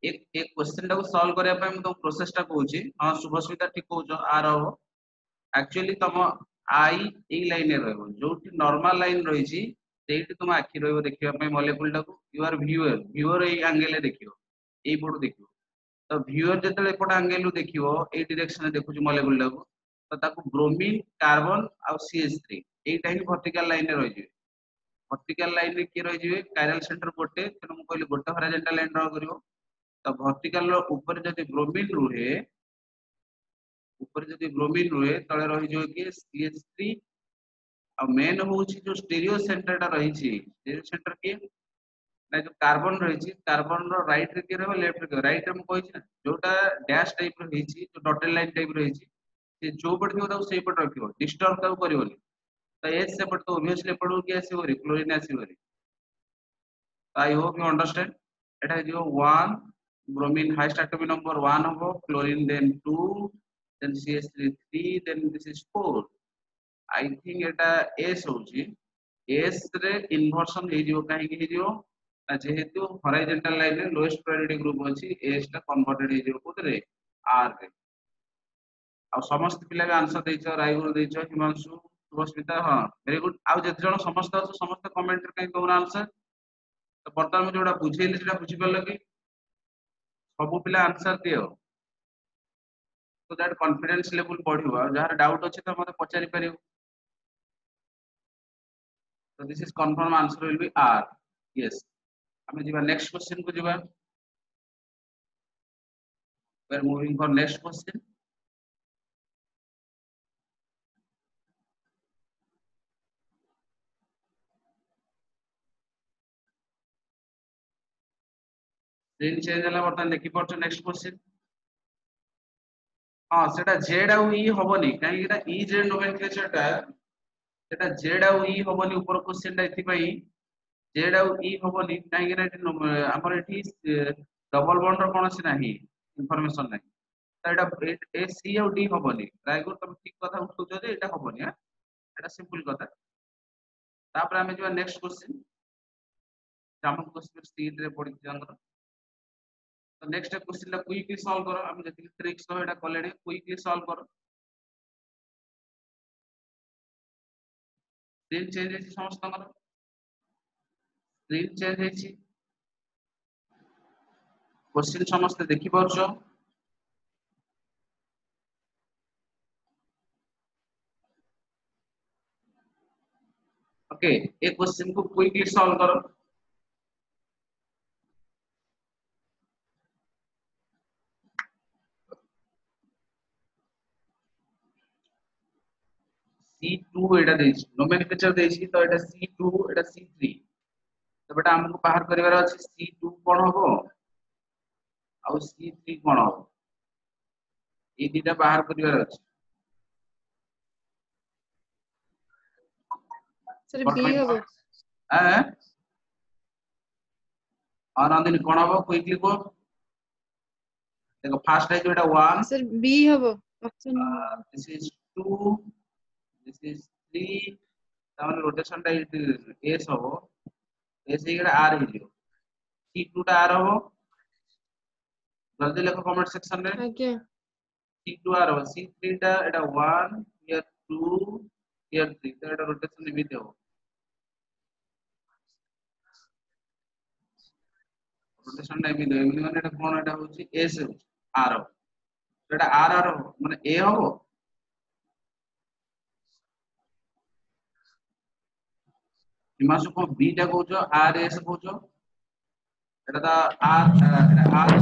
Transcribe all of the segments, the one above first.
एक क्वेश्चन टाको सॉल्व करया पय हम तो प्रोसेस टा कहूची हां शुभस्मिता ठीक कहूचो आर हो एक्चुअली तुम आई ए लाइन रे रहबो जोठी नॉर्मल लाइन रही छी सेठी तुम आखि रहबो देखिबा पय मॉलिक्यूल टाको यू आर व्यूअर ए एंगल देखिबो ए पटो देखिबो तो व्यूअर जेतले एपट एंगल देखिबो ए डायरेक्शन देखुची मॉलिक्यूल टाको तो ताको ब्रोमीन कार्बन आ CH3 एटा ही वर्टिकल लाइन रे रही वर्टिकल लाइन रे की रही जिवे कायरल सेंटर गोटे तेनो म कहली गोटे हॉरिजॉन्टल लाइन ड्रा करिवो तो वर्टिकल रो ऊपर जदी ब्रोमीन रुहे ऊपर जदी ब्रोमीन रुहे तळे रही जो कि CH3 आ मेन होउची जो स्टीरियो सेंटर टा रही छी स्टीरियो सेंटर के ना जो कार्बन रही छी कार्बन रो राइट रे के रहबो लेफ्ट रे राइट रे म कहि छी जोटा डैश टाइप रो रही छी जो डॉटेड लाइन टाइप रही छी से जो पट थियो ताऊ सेही पट रखियो डिस्टर्ब ताऊ करिवोनी तो एस से पट तो ऑब्वियसली पडो कि आसीबो रे क्लोरीन आसीबो रे आई होप यू अंडरस्टैंड एटा जो 1 bromine highest atomic number 1 hobo chlorine then 2 then CH3 3 then this is 4 I think eta S होची S रे इन्वर्शन हे जिवो काहे कि हे जिवो ना जेहेतु हॉरिजॉन्टल लाइन रे लोएस्ट प्रायोरिटी ग्रुप अछि S टा कन्वर्टेड हे जिवो कोतरे R रे आ समस्त पिला के आंसर देइछो रायगुरु देइछो हिमांशु सुभस्मिता हां वेरी गुड आ जेते जण समस्त अछ समस्त कमेंट रे काई दोना आंसर तो बर्तमान में जोडा बुझेली सेटा बुझि परलो कि सब पिला आंसर दियो so that confidence level बढ़िबो जहार डाउट अछि त मते पचारि परियो so this is confirm answer will be R yes हमें जीवा नेक्स्ट क्वेश्चन को जीवा we are moving for next question screen change होला बर्तन देखि परछो नेक्स्ट क्वेश्चन हां सेटा Z आ E होबनी काहे कि एटा E Z नोमेनक्लेचर टा सेटा Z आ E होबनी ऊपर क्वेश्चन टा एथि पई Z आ E होबनी काहे कि एटा हमर एथि डबल बॉन्ड रो कोनोसी नाही इंफॉर्मेशन नाही तो एटा ए C आ D होबनी रायगुर तुम ठीक कथा उठौछो जे एटा होबनी हां एटा सिंपल कथा तापर हमें जो नेक्स्ट क्वेश्चन जामन क्वेश्चन स्क्रीन रे पड़ी जानकर तो नेक्स्ट क्वेश्चन ला क्विकली सॉल्व करो हम जति ट्रिक्स तो एटा कलेडी क्विकली सॉल्व करो स्क्रीन चेंज है समस्त कर स्क्रीन चेंज है क्वेश्चन समस्त देखि परछो ओके एक क्वेश्चन को क्विकली सॉल्व करो C2 एटा देछि नोमेनक्लेचर देछि तो एटा C2 एटा C3 तो बेटा हमको बाहर करिवार अछि C2 कोन होबो आ C3 कोन होबो ए दिटा बाहर करिवार अछि सर बी होबो आ आनंदिनी कोन होबो क्विकली को देखो फर्स्ट है जो एटा 1 सर बी होबो option this is 2 this is 3 तामन रोटेशन टा S होबो S इगरा R हे जियो C2 टा R होबो जल्दी लिखो कमेंट सेक्शन रे ओके C2 R होबो C3 टा एटा 1 here 2 here 3 तो एटा रोटेशन एमिति होबो रोटेशन टा एमिति माने एटा कोन एटा होची S R एटा R माने A होबो हिमांशु को बी टा कहउछो आर एस कहउछो एटा ता आर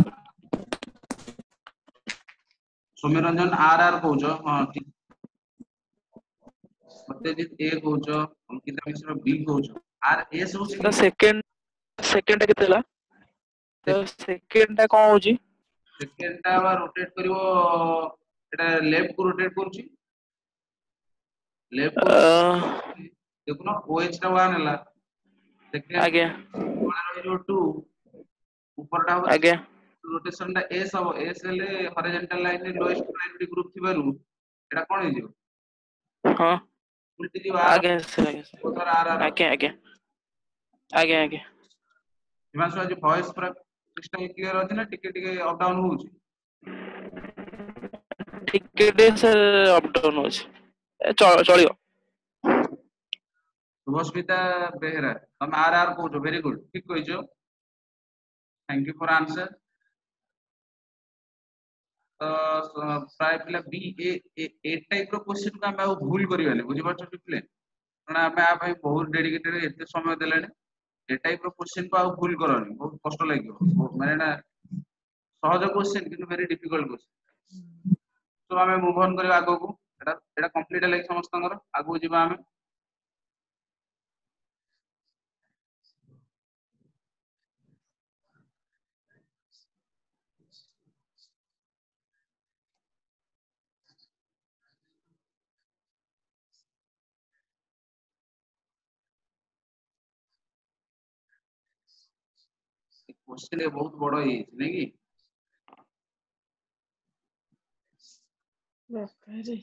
सौम्यरंजन आर आर कहउछो हां ठीक सत्यजीत ए कहउछो अंकिता मिश्र बी कहउछो आर एस होची तो सेकंड टा केतला तो सेकंड टा कोन होची सेकंड टा बा रोटेट करिवो एटा लेफ्ट को रोटेट करूची लेफ्ट को देखुनो OH टा 1 हला सेकंड आगे वाला रहिलो 2 ऊपर टा हो आगे रोटेशन टा S हो S ले हॉरिजॉन्टल लाइन रे लोएस्ट प्रायोरिटी ग्रुप थिबारु एटा कोन हे जिवो हां उल्टी दिवा आगे सर उधर आर आर आगे आगे आगे आगे हिमांशु आज वॉइस पर क्रिस्टल क्लियर अछि ना टिके टिके अप डाउन होउची ଟିକେ सर अप डाउन होछ चलियो शुभस्मिता बेहरा तुम आर कहूँ वेरी गुड ठीक कहियो थैंक यू फॉर आंसर तो प्राय पिला बी ए टाइप रो क्वेश्चन को हम भूल करिवानी बुझि पाछो पिले कारण हमें आ भाई बहुत डेडिकेटेड एते समय देलानी ए टाइप रो क्वेश्चन को भूल करनी बहुत कष्ट लागियो माने ना सहज क्वेश्चन किंतु वेरी डिफिकल्ट क्वेश्चन तो हमें मूव ऑन करबा आगो को एटा कंप्लीट लाइक समस्तंगर आगो जिबा हमें क्वेश्चन बहुत बड़ है नहीं कि ବାପାରେ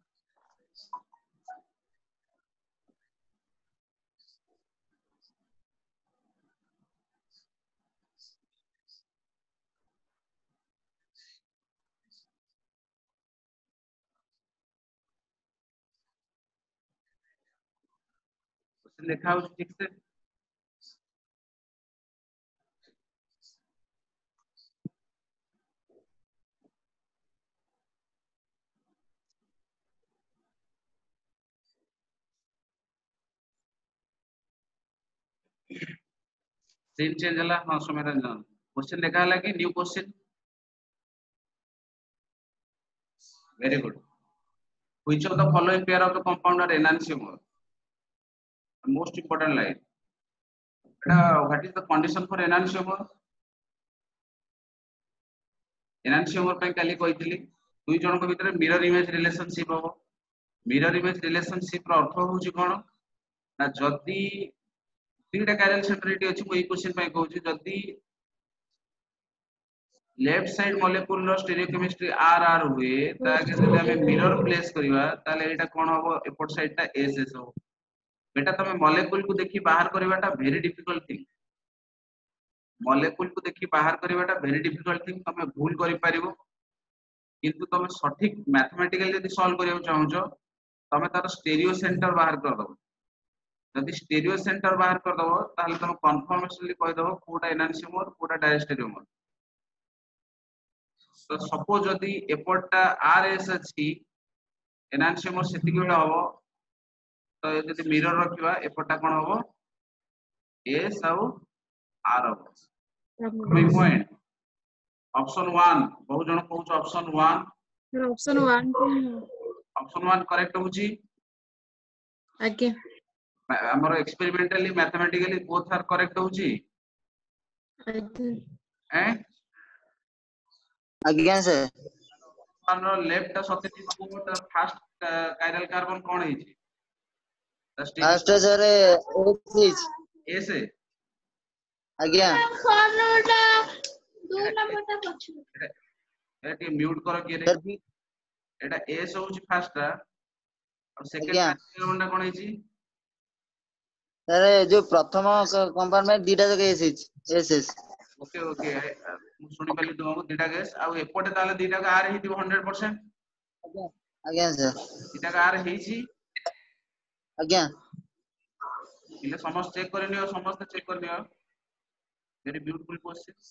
क्वेश्चन लिखा हो ठीक से सीन चेंज हला हां समय रंजन क्वेश्चन लिखा हला कि new question very good which of the following pair of the compound are enantiomer most important line what is the condition for enantiomer enantiomer पे काली कहितली दुई जन को भीतर मिरर इमेज रिलेशनशिप हो मिरर इमेज रिलेशनशिप रो अर्थ होउची कोन ना जदी तीनटा कैरल सेंटरिटी अछि को ई क्वेश्चन पे कहूची जदी लेफ्ट साइड मॉलिक्यूल रो स्टीरियोकेमिस्ट्री आर आर हुए ताके जदी हमें मिरर प्लेस करिवा ताले एटा कोन होबो एपोर्ट साइड ता एस एस हो बेटा तमे मॉलिक्यूल को देखि बाहर करवाटा वेरी डिफिकल्ट थिंग मॉलिक्यूल को देखि बाहर करवाटा वेरी डिफिकल्ट थिंग तमे भूल करि पारिबो किंतु तमे सठिक मैथमेटिकल यदि सॉल्व करियो चाहूचो तमे तार स्टीरियो सेंटर बाहर कर दबो यदि स्टीरियो सेंटर बाहर कर दबो ताले तमे कन्फर्मेशनली कहि दबो कोटा एनान्सियोमर कोटा डायस्टेरियोमर तो सपोज यदि एपोर्टटा आरएस अछि एनान्सियोमर सेति के बेला हबो तो यदि मिरर रखिबा एपोर्टटा कोन हबो एस आउ आर हबो बी पॉइंट ऑप्शन 1 बहुत जन कहउछ ऑप्शन 1 ऑप्शन 1 ऑप्शन 1 करेक्ट होउची आगे हमर experimentally mathematically both are correct होउची आगे हैं आज्ञा सर मान लेफ्ट सते को फर्स्ट कायरल कार्बन कोन हेची फास्ट सर एच एस आज्ञा एटी म्यूट करो के रे सर बी एटा एस होउची फर्स्ट और सेकंड आज्ञा कार्बन कोन हेची सर जो प्रथम कंपार्टमेंट दीटा जगह एस एस ओके ओके मु सुनि पाली तुमको दीटा गैस आ एपोटे ताले दीटा का आर हेती 100% आज्ञा सर दीटा का आर हेची आज्ञा इले समस्त चेक करनियो समस्त चेक करनियो वेरी ब्यूटीफुल क्वेश्चन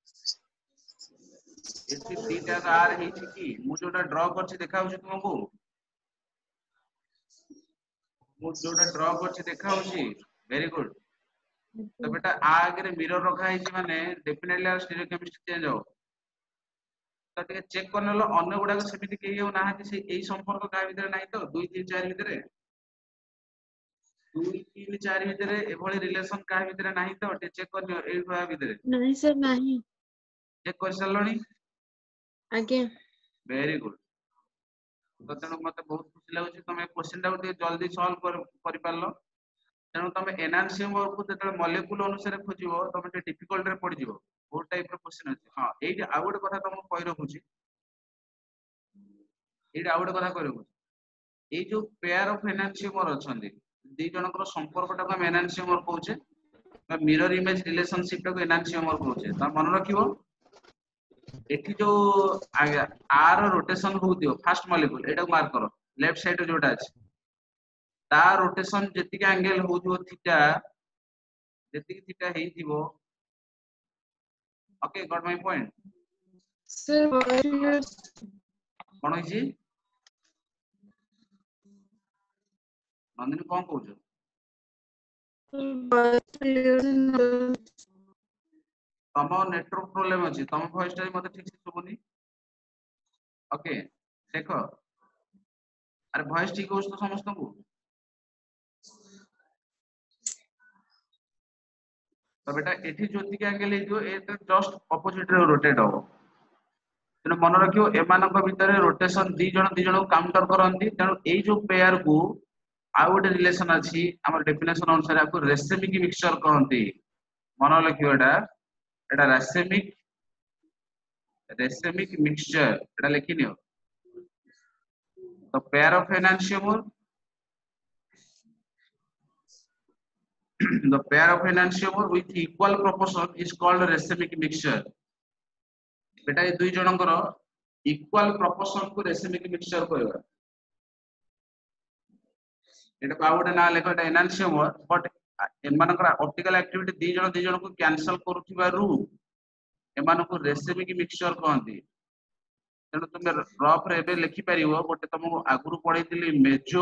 एती दीटा का आर हेची की मु जोटा ड्रा करछि देखाउछि तुमको मु जोटा ड्रा करछि देखाउछि वेरी गुड तो बेटा आगे मिरर रखा है माने डेफिनेटली स्टीरियोकेमिस्ट्री चेंज हो तो टिके चेक करनलो अन्य गुडा को सेमिति केही हो नाहति से एई संपर्क का भीतर नाही तो 2 3 4 भीतर 2 3 4 भीतर एभली रिलेशन का भीतर नाही तो टे चेक करनियो एई भा भीतर नहीं सर नहीं चेक कर सलणी आगे वेरी गुड तो तेणु मते बहुत खुशी लागुची तुम क्वेश्चन टा टे जल्दी सॉल्व करि पारलो तेणु तुम एनान्सियोमर को जते मॉलिक्यूल अनुसार खोजिबो तुम टे डिफिकल्ट रे पड़ जिवो बहुत टाइप रो क्वेश्चन अछि हां एई आ गोटे कथा तुम कहि रखुची एई आ गोटे कथा कहि रखुची एई जो पेयर ऑफ एनान्सियोमर अछंदी दी जनकर संपर्कटा को हम एनान्सियोमर कहूचे मिरर इमेज रिलेशनशिप टाको एनांशियोमर कहउछे त मन रखिबो एठी जो आर रोटेशन होउतियो फर्स्ट मॉलिक्यूल एटा मार्क करो लेफ्ट साइड जोटा अछि ता रोटेशन जेतिक एंगल होउतियो थीटा जेतिक थीटा हेइतिबो okay got my point Sir, voice कोन होइछि नंदिनी कोन कहउछ तम नेटवर्क प्रॉब्लम अछि तम वॉइस टाइम मते ठीक से सुबुनी ओके देखो अरे वॉइस ठीक होछ तो समस्त को तो बेटा एठी ज्योति के एंगल हेइदियो ए जस्ट ऑपोजिट रे रोटेट हो तेणु मन रखियो एमानक भितर रोटेशन दी जण को काउंटर करंती तेणु एई जो पेयर को आउ गोटे रिलेशन अछि हमर डेफिनेशन अनुसार आपको रेसिमिक मिक्सचर कहंती मन रखियो एटा रेसिमिक मिक्सचर एटा लिखि नियो तो pair of enantiomer the pair of enantiomer with equal proportion is called racemic mixture बेटा ए दुई जनकर इक्वल प्रोपोर्शन को रेसिमिक मिक्सचर कहबा एटा पाउडर ना लेखो एटा एनांशियोमर बट एमानकर ऑप्टिकल एक्टिविटी दी जण को कैंसिल करूथिबारु एमान को रेसिमिक मिक्सचर कहंती तेणु तुम रफ रे एबे लिखि परिवो गोटे तुमको आगुरु पढैतिली मेजो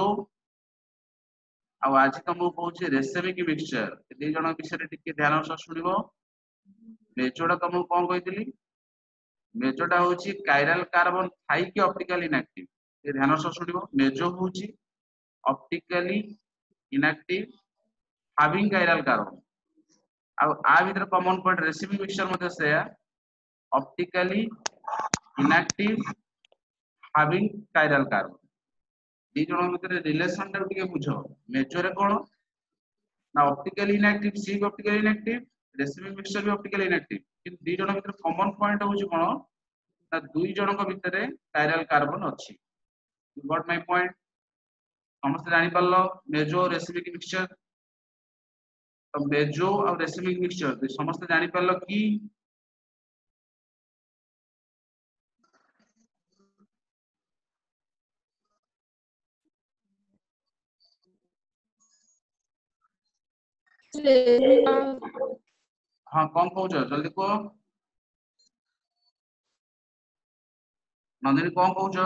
आ आज तुमको कहूची रेसिमिक मिक्सचर दी जण विषय टिके ध्यान सह सुनिबो मेजोडा तुमको कोन कहितली मेजोडा होची कायरल कार्बन थाई कि ऑप्टिकल इनएक्टिव ए ध्यान सह सुनिबो मेजो होची optically inactive having chiral carbon आ भीतर कॉमन पॉइंट रेसिमिक मिक्सचर मते से optically inactive having chiral carbon दी जण भीतर रिलेशन टा टिके बुझो मेजो रे कोन ना ऑप्टिकली इनएक्टिव सी ऑप्टिकली इनएक्टिव रेसिमिक मिक्सचर भी ऑप्टिकली इनएक्टिव कि दी जण भीतर कॉमन पॉइंट होची कोन ना दुई जण को भीतर कायरल कार्बन अछि यू गॉट माय पॉइंट समस्त जानि परलो मेजो रेसिमिक मिक्सचर तो मेजो और रेसिमिक मिक्सचर समस्त जानि परलो कि हाँ कौन कहूछ जल्दी कह नंदिनी कौन कहूछ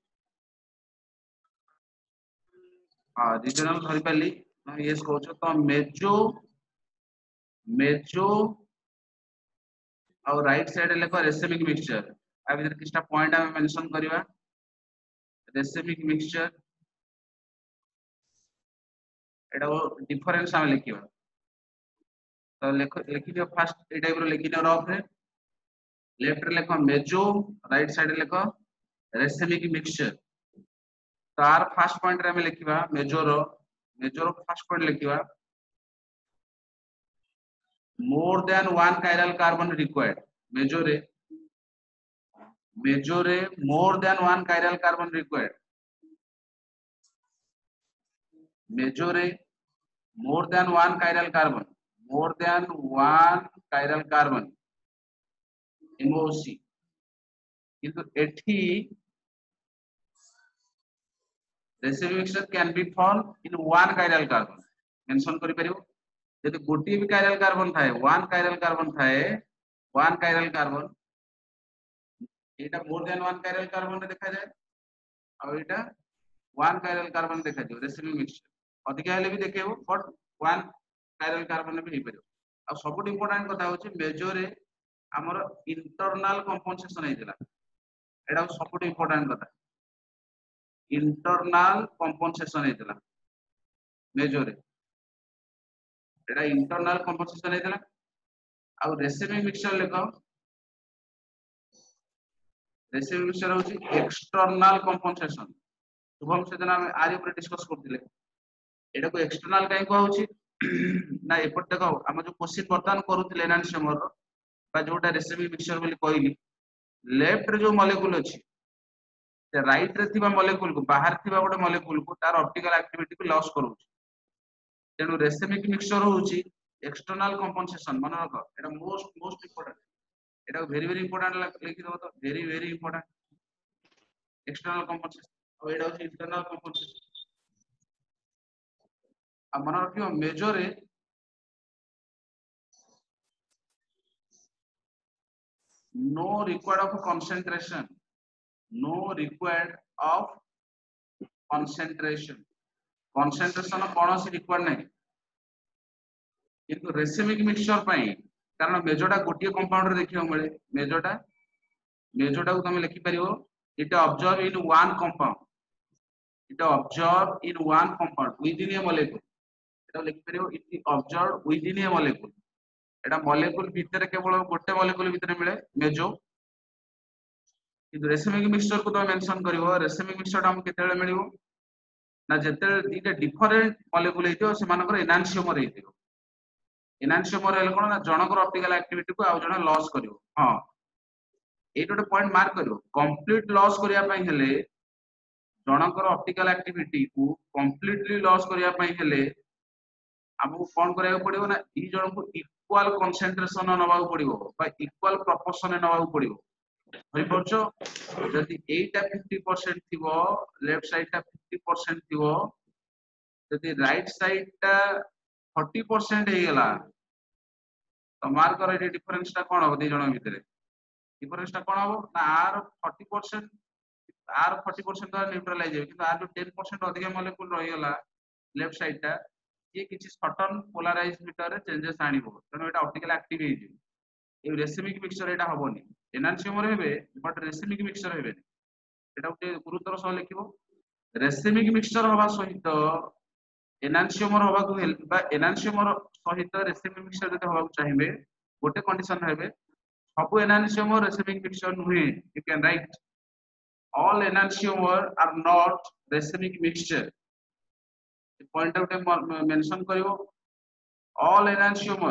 हाँ रीजनल धरि पाली यस कहूछ तो मेजो मेजो और राइट साइड लेख रेसिमिक मिक्सचर आ भीतर किछटा पॉइंट हम मेंशन करबा रेसिमिक मिक्सचर एटा डिफरेंस हम लिखिबा तो लिखि दियो फर्स्ट ए टाइप रो लिखि दियो रफ रे लेफ्ट रे लेखो मेजो राइट साइड रे लेखो रेसिमिक मिक्सचर तो आर फर्स्ट पॉइंट रे हम लिखिबा मेजो रो फर्स्ट पॉइंट लिखिबा more than one chiral carbon required meso रे more than one chiral carbon required meso रे more than one chiral carbon MOC किंतु एठी racemic mixture can be found in one chiral carbon mention करि परिबो यदि गोटी भी कायरल कार्बन थाए वन कायरल कार्बन एटा more than one chiral carbon रे देखा जाए और एटा वन कायरल कार्बन देखा जाए रेसिमिक मिक्सचर अधिक हेले भी देखेबो बट वन कायरल कार्बन भी हे परियो आ सबुट इंपोर्टेंट कथा होची मेजो रे हमर इंटरनल कंपनसेशन हेतिला एटा सबुट इंपोर्टेंट कथा इंटरनल कंपनसेशन हेतिला मेजो रे एटा इंटरनल कंपनसेशन हेतिला आ रेसिमिक मिक्सचर लेखो रेसिमिक मिक्सचर होची एक्सटर्नल कंपनसेशन शुभम से दिन हम आरि ऊपर डिस्कस करथिले एटा को एक्सटर्नल काई को होची ना एपट देखो हम जो क्वेश्चन बर्तन करूथिले एनांशियोमर बा जोटा रेसिमिक मिक्सचर बोली कहली लेफ्ट रे जो मॉलिक्यूल अछि से राइट रे थिबा मॉलिक्यूल को बाहर थिबा गोटे मॉलिक्यूल को तार ऑप्टिकल एक्टिविटी को लॉस करूची तेनु रेसिमिक मिक्सचर होची एक्सटर्नल कंपनसेशन मन रख एटा मोस्ट इंपोर्टेंट एटा वेरी इंपोर्टेंट लिखि दबो तो वेरी इंपोर्टेंट एक्सटर्नल कंपनसेशन और एटा होची इंटरनल कंपनसेशन आ मन रखियो मेजर रे no required of concentration concentration कौन सी रिक्वायर्ड नहीं किंतु रेसिमिक मिक्सचर पाई कारण मेजोटा गोटिए कंपाउंड रे देखियो मिले मेजोटा को तुम लिखि परियो it observe in one compound within a molecule एटा लिखि परियो it observe within a molecule एटा मॉलिक्यूल भीतर केवल गोटे मॉलिक्यूल भीतर मिले मेजो किंतु रेसिमिक मिक्सचर को तुम मेंशन करिवो रेसिमिक मिक्सचर हम केतेले मिलिवो ना जेते दीटा डिफरेंट मॉलिक्यूल हेतियो सेमानकर एनांशियोमर हेतियो एनांशियोमर हेले कोन ना जनकर ऑप्टिकल एक्टिविटी को आउ जण लॉस करिवो हां एटा गोटे पॉइंट मार्क करिवो कंप्लीट लॉस करिया पई हेले जनकर ऑप्टिकल एक्टिविटी को कंप्लीटली लॉस करिया पई हेले हमको कोन करिया पड़िवो ना ई जण को इक्वल कंसंट्रेशन नबाउ पड़िवो बा इक्वल प्रोपोर्शन नबाउ पड़िवो होई परछो जदि एटा 50% थिवो लेफ्ट साइड टा 50% थिवो जदि राइट साइड टा 40% हे गेला तो मार्क कर ए डिफरेंस टा कोन हो दे जण भितरे डिफरेंस टा कोन हो ना आर 40% आर 40% तो न्यूट्रलाइज हो किंतु आर जो 10% अधिक मॉलिक्यूल रही गेला लेफ्ट साइड टा ये किछि सटन पोलराइज मीटर रे चेंजेस आनिबो तनो एटा ऑप्टिकल एक्टिव हे जे ए रेसिमिक मिक्सचर एटा हबोनी एनांशियोमर हेबे बट रेसिमिक मिक्सचर हेबे एटा उते गुरुतर सह लिखिबो रेसिमिक मिक्सचर हवा सहित एनांशियोमर हवा को हेल्प बा एनांशियोमर सहित रेसिमिक मिक्सचर जते हवा चाहिबे गोटे कंडीशन हेबे सब एनांशियोमर रेसिमिक मिक्सचर नुहे you can write all enantiomer are not racemic mixture point out mention karibo all enantiomer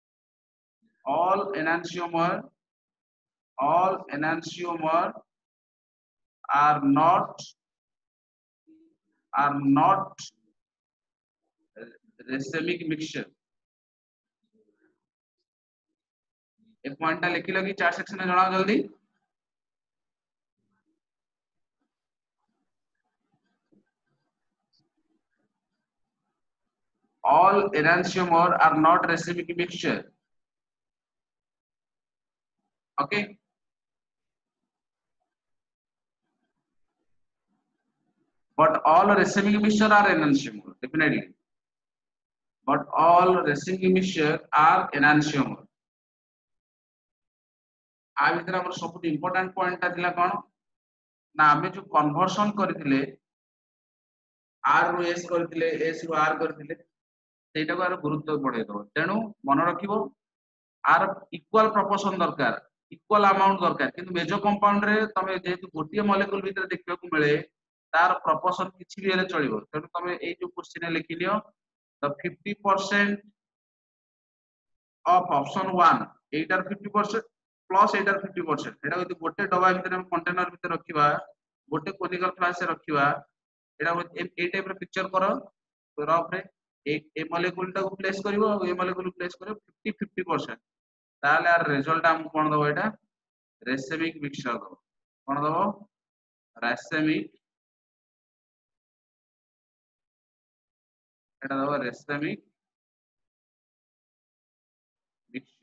are not racemic mixture एक पॉइंट लिखि लगी चार सेक्शन में जणाओ जल्दी all enantiomer are not racemic mixture okay but all racemic mixture are enantiomer definitely but all racemic mixture are enantiomer आ भीतर हमर सब important point ता थिला कोन ना हमें जो कन्वर्शन करथिले आर रो एस करथिले एस रो आर करथिले सेटा को आर गुरुत्व बढ़ाई दो तेनु मन रखिबो आर इक्वल प्रोपोर्शन दरकार इक्वल अमाउंट दरकार किंतु मेजो कंपाउंड रे तमे जेतु गोटिए मॉलिक्यूल भीतर देखियो को मिले तार प्रोपोर्शन किछि भी हेले चलिबो तेनु तमे ए जो क्वेश्चन लिखि लियो द 50% ऑफ ऑप्शन 1 एटार 50% प्लस एटार 50% एटा यदि गोटे डबा भीतर हम कंटेनर भीतर रखिबा गोटे कोनिकल फ्लास्क से रखिबा एटा ए टाइप रे पिक्चर करो तो रफ रे ए मॉलिक्यूल टा को प्लेस करिवो ए मॉलिक्यूल प्लेस करिवो 50% ताले आर रिजल्ट हम कोन दबो एटा रेसिमिक मिक्सचर दबो कोन दबो रेसिमिक एटा दबो रेसिमिक मिक्सचर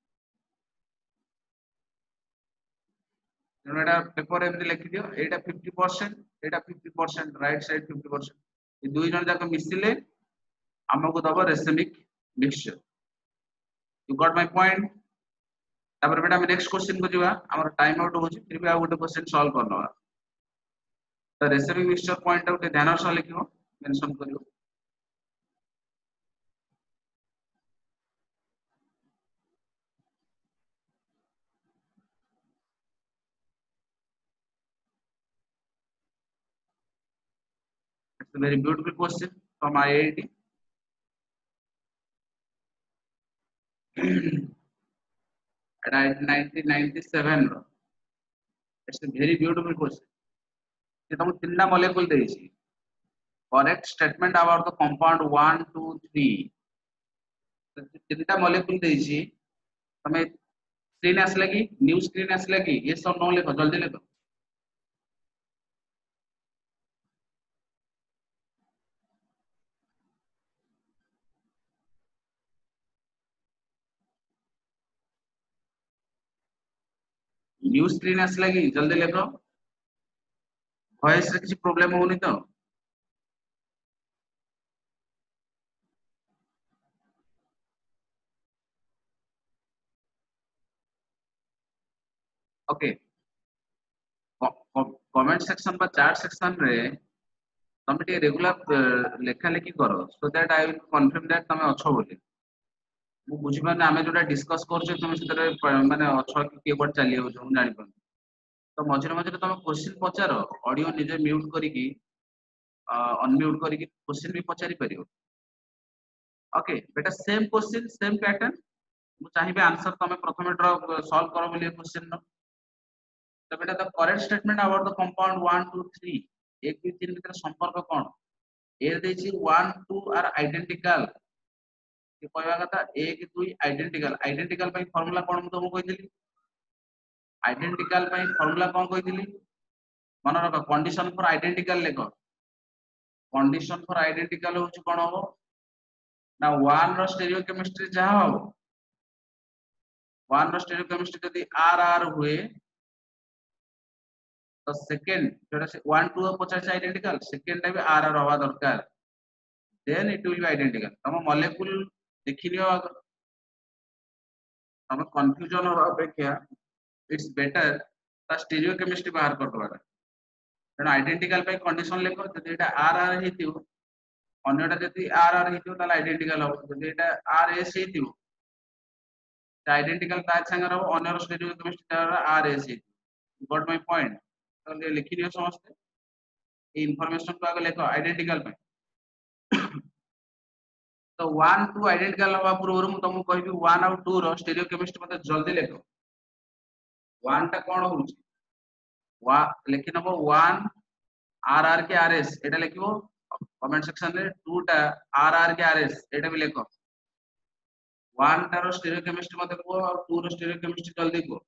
एटा पेपर एमति लिखि दियो एटा 50% एटा 50% राइट साइड 50% ये दुई जन जाक मिसिले हमको दबो racemic mixture you got my point तापर बेटा हम नेक्स्ट क्वेश्चन को जीवा हमर टाइम आउट होची फिर भी आ गोटे क्वेश्चन सॉल्व करनवा त रेसिमिक मिक्सचर पॉइंट आउट ध्यान से लिखियो मेंशन करियो It's a very beautiful question from IIT. At 1997. It's a very beautiful question. ये तुमको तीनटा मॉलिक्यूल देइछि. Correct statement about the compound 1, 2, 3. तीनटा मॉलिक्यूल देइछि तमे स्क्रीन आसला कि न्यू स्क्रीन आसला कि ये सब नो लिखो जल्दी लिखो न्यू स्क्रीन आसला कि जल्दी लिखो वॉइस रे किसी प्रॉब्लम होनी तो ओके कमेंट सेक्शन बा चैट सेक्शन रे तमे टे रेगुलर लेखा लेखी करो so that I will confirm that तमे अच्छो बोली मु बुझी माने आमे जोटा डिस्कस करछे तमे सेतरे माने अच्छो कि के कोड चली हो जो जानि पन तो मझिरे मझिरे तमे क्वेश्चन पचारो ऑडियो निजे म्यूट करिकी अनम्यूट करिकी क्वेश्चन भी पचारि परियो ओके बेटा सेम क्वेश्चन सेम पैटर्न मु चाहिबे आंसर तमे प्रथमे ड्रॉ सॉल्व करो बोली क्वेश्चन नो तो बेटा the correct statement about the compound 1 2 3 1 2 3 भीतर संपर्क कोन ए देछि 1 2 आर आइडेंटिकल कि कहवा कथा 1 2 आइडेंटिकल आइडेंटिकल पई फार्मूला कोन मु तुमको कहितली आइडेंटिकल पई फार्मूला कोन कहितली मन रख कंडीशन फॉर आइडेंटिकल लेखो कंडीशन फॉर आइडेंटिकल होछि कोन हो ना 1 रो स्टीरियोकेमिस्ट्री जहा हो 1 रो स्टीरियोकेमिस्ट्री यदि आर आर हुए तो सेकंड जोटा से 1 2 पचास आइडेंटिकल सेकंड भी आर आर हवा दरकार then it will be identical तम मॉलिक्यूल देखिनियो तम कंफ्यूजन हो अपेक्षा इट्स बेटर ता स्टीरियोकेमिस्ट्री बाहर कर दवाटा तेणु आइडेंटिकल पे कंडीशन लेखो जदि एटा आर आर हेतियो अन्यटा जदि आर आर हेतियो ताला आइडेंटिकल हो जदि एटा आर एस हेतियो ता आइडेंटिकल ता संगर हो अन्यर स्टीरियोकेमिस्ट्री तारा आर एस हेतियो गॉट माय पॉइंट तो लिखिनियो समस्त ए इंफॉर्मेशन को आगे लेखो आइडेंटिकल पे तो 1 2 आइडेंटिकल हवा पूर्व मु तुमको कहबी 1 और 2 रो स्टीरियोकेमिस्ट्री मते जल्दी लेखो 1 टा कोन होउची वा लेखि नबो 1 आर आर के आर एस एटा लिखिबो कमेंट सेक्शन रे 2 टा आर आर के आर एस एटा भी लेखो 1 टा रो स्टीरियोकेमिस्ट्री मते को और 2 रो स्टीरियोकेमिस्ट्री जल्दी को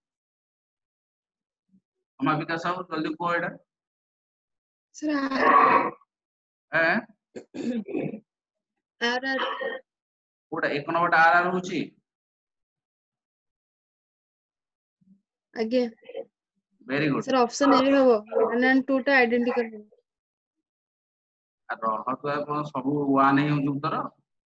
हम विकास साहब जल्दी को एटा Sir, ए R. कोटा एक नंबर आर आर होची Again. Very good Sir, option A होबो 1 and 2 टा identical होबो. रह तो अपन सब 1 ही होउची उत्तर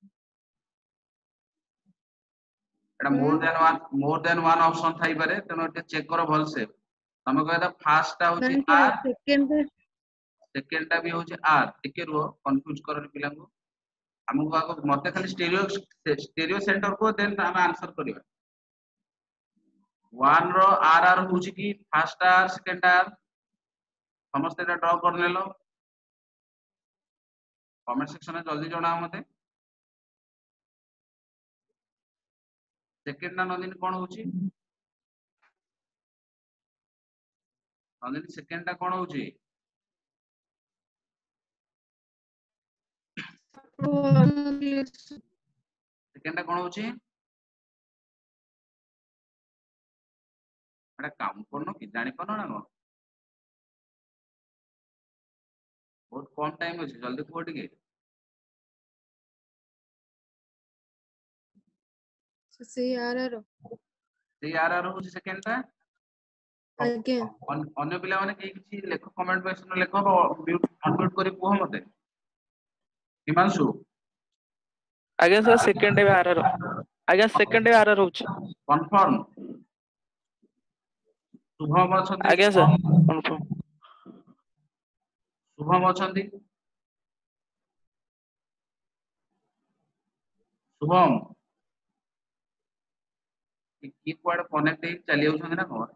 एटा मोर देन वन ऑप्शन थाई पारे तनो ते चेक करो भल से तमे कहता फर्स्ट टा होची Nine आर second सेकंड टा भी होची आर टिके रो कंफ्यूज करन पिला को हमको आको मते खाली स्टीरियो सेंटर को देन हम आंसर करिवा 1 रो आर आर होची की फर्स्ट आर सेकंड आर समस्त एटा ड्रॉ कर लेलो कमेंट सेक्शन में जल्दी जणाओ मते सेकंड ना नंदिनी कोन होची नंदिनी सेकंड टा कोन होची सेकंड टा कोन होची एटा काम करनो कि जानि पनो ना को बहुत कम टाइम अछि जल्दी को टिके See R. से आर आर होची सेकंड टा Again. अन्य पिला माने किछि लेखो कमेंट बॉक्स में लेखो म्यूट अनम्यूट करी को मते हिमांशु आगे सर सेकंड भी आर आर आगे सेकंड भी आर आर होची कंफर्म शुभम अछंती आगे सर कंफर्म शुभम अछंती शुभम की कोड कनेक्ट हे चली आउछन ना को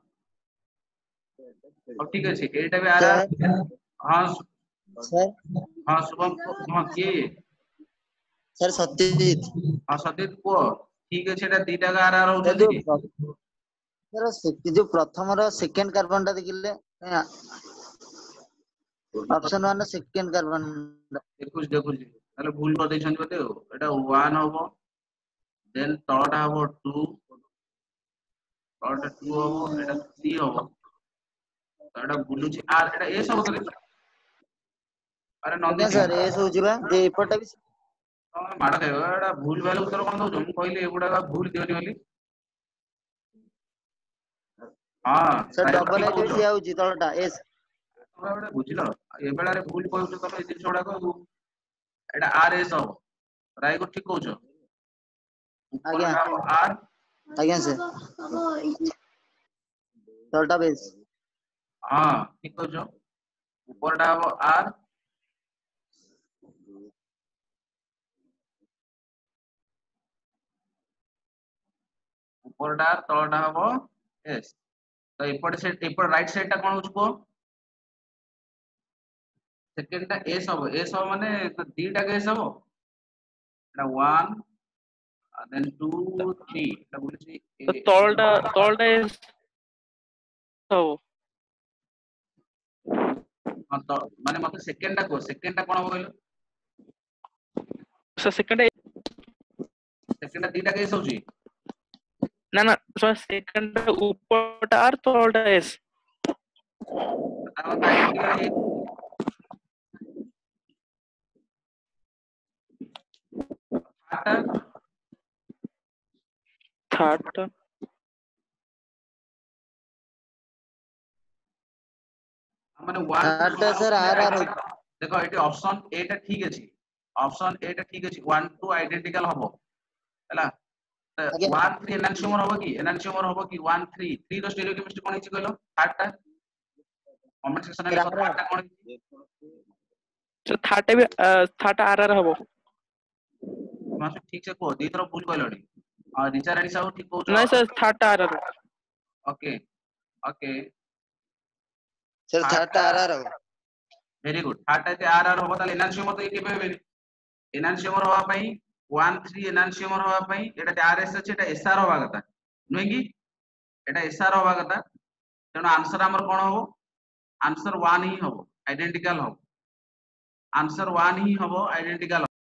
अब ठीक अछि एटा भी आर आर हां सर हां शुभम हां की सर सत्यजीत हां सतीत को ठीक अछि एटा दीटा आर आर सर होछन जो प्रथम रो सेकंड कार्बन टा देखिले ऑप्शन 1 सेकंड कार्बन देखुछ ताले भूल कर दैछन बते एटा 1 होबो देन तळटा हबो 2 तळटा 2 हबो एटा 3 हबो तो एटा बुलुची आर एटा ए सब करे अरे ଆଜ୍ଞା नंदी ସାର୍ ଏସ୍ ହଉଛି ବା ଯେ ଏପଟଟା ବି ତମେ ମାଡ ଖାଇବ ଏଟା ଭୁଲ ଭାଲ ଉତ୍ତର କଣ ଦଉଛ ମୁଁ କହିଲି ଏଗୁଡା ଭୁଲ ଦିଅନି ବୋଲି ହଁ ସାର୍ ଡ୍ରାଇଭର ଡବଲ ଠିକ ଆଇଲେ ବି କହୁଛ ସେଇଆ ହଉଛି ତଳଟା ଏସ୍ ତମେ ଗୋଟେ ବୁଝିଲ ଏ ବେଳାରେ ଭୁଲ କହୁଛ ତମେ ଏ ଜିନିଷ ଗୁଡାକ ଏଟା ଆର ଏସ୍ ହବ ରାଇଗ ଠିକ କହୁଛ ଆଜ୍ଞା ଉପରଟା ହବ ଆର ଆଜ୍ଞା ସାର୍ ତଳଟା ବେସ୍ ହଁ ଠିକ କହୁଛ ଉପରଟା ହବ ଆର ଉପରଟା ତଳଟା ହବ ଏସ୍ ତ ଏପଟ ରାଇଟ ସାଇଡ ଟା କଣ ହଉଛି କୁହ सेकेंड टा एस हबो माने दीटा एस हबो एटा 1 देन 2 3 एटा बोलछि ତ ତଳଟା S ହବ। हां तो माने मते सेकेंड टा को सेकेंड टा कोन हबो कहलो सेकेंड दीटा एस होची ना ना सेकेंड ऊपरटा आर तळटा S तार आइडेंटिकल है आटा थर्ड माने 1 ଥାର୍ଡଟା ସାର୍ ଆର୍ ଆର୍ ହଉଛି देखो एटी ऑप्शन ए टा ठीक अछि ऑप्शन ए टा ठीक अछि 1 2 आइडेंटिकल हबो हला ଆଜ୍ଞା 1 3 एनांशियोमर हबो कि 1 3 3 रो स्टीरियोकेमिस्ट्री कोन हिची कहलो थर्ड टा कमेंट सेक्शन रे लिखो थर्ड टा कोन थर्ड आर हबो मासे ठीक से को दी तरह भूल कहलोडी और रिचा रानी साहब ठीक कहउछ नहीं sir third R okay okay sir ଥାର୍ଡଟା ଆର୍ ଆର୍ ହବ वेरी गुड थर्ड टा आर आर होबो ताले एनांशियोमर तो केबे हेबे एनांशियोमर होबा पई 1 3 एनांशियोमर होबा पई एटा आरएस अछि एटा एसआर होबा कथा नुहे कि एटा एसआर होबा कथा तेनो आंसर हमर कोन होबो आंसर 1 ही होबो आइडेंटिकल होबो आंसर 1 ही होबो आइडेंटिकल